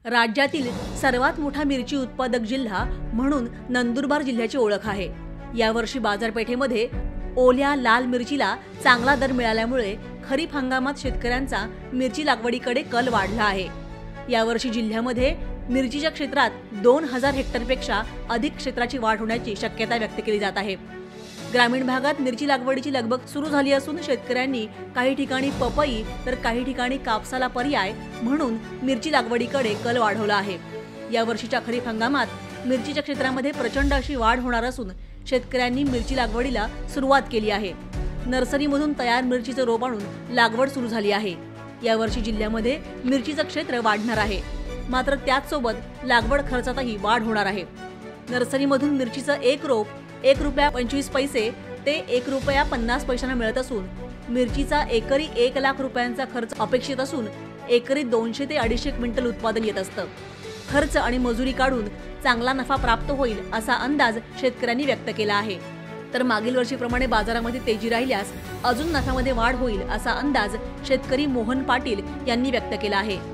राज्यातील सर्वात मोठा मिरची उत्पादक जिल्हा म्हणून नंदुरबार जिल्ह्याची ओळख आहे। यावर्षी बाजारपेठेमध्ये ओल्या लाल मिरचीला चांगला दर मिळाल्यामुळे खरीप हंगामात शेतकऱ्यांचा मिरची लागवडीकडे कल वाढला आहे। यावर्षी जिल्ह्यामध्ये मिरचीच्या क्षेत्रात 2000 हेक्टरपेक्षा अधिक क्षेत्राची वाढ होण्याची शक्यता व्यक्त केली जात आहे। ग्रामीण भागात मिरची लागवडीची लगबग सुरू झाली असून शेतकऱ्यांनी काही ठिकाणी पपई तर काही ठिकाणी कापसाला पर्याय म्हणून मिरची लागवडीकडे कल वाढवला आहे। यावर्षीच्या खरीप हंगामात मिरचीच्या क्षेत्रामध्ये प्रचंड अशी वाढ होणार असून शेतकऱ्यांनी मिरची लागवडीला सुरुवात केली आहे। नर्सरीमधून तयार मिरचीचं रोप आणून लागवड सुरू झाली आहे। यावर्षी जिल्ह्यामध्ये मिरचीचं क्षेत्र वाढणार आहे, मात्र त्याचसोबत लागवड खर्चातही वाढ होणार आहे। नर्सरीमधून मिरचीचं एक रोप ₹1.25 ते ₹1.50 मिळत असून मिरचीचा एकरी 1 लाख रुपयांचा खर्च अपेक्षित असून एकरी 200 ते 250 क्विंटल उत्पादन येत असतं। खर्च आणि मजुरी काढून चांगला नफा प्राप्त होईल असा अंदाज शेतकऱ्यांनी व्यक्त केला आहे। तर मागील वर्षीप्रमाणे बाजारामध्ये तेजी राहिल्यास अजून नफ्यामध्ये वाढ होईल असा अंदाज शेतकरी मोहन पाटील यांनी व्यक्त केला आहे।